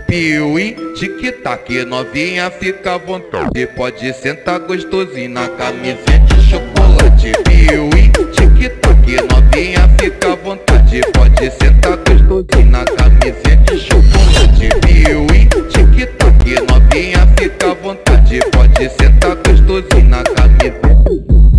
piuí, tic-tac, novinha fica à vontade. Pode sentar gostosinho na camisinha de chocolate. Piuí, tic-tac.